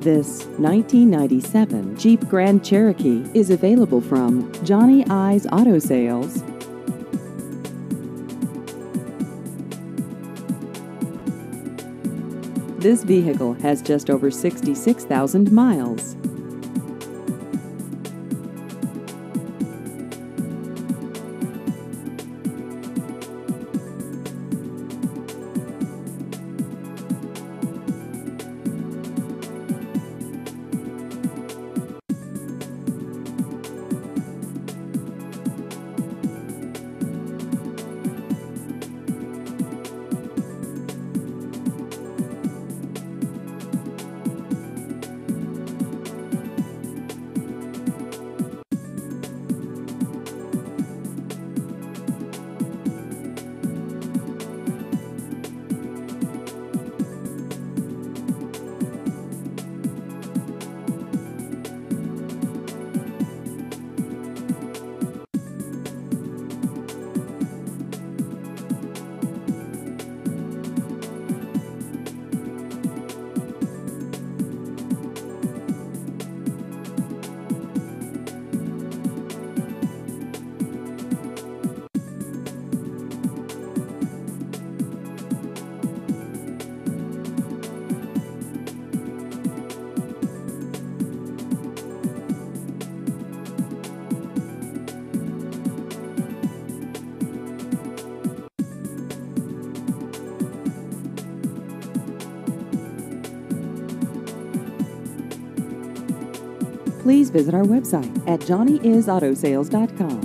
This 1997 Jeep Grand Cherokee is available from Johnny I's Auto Sales. This vehicle has just over 66,000 miles. Please visit our website at johnnyisautosales.com.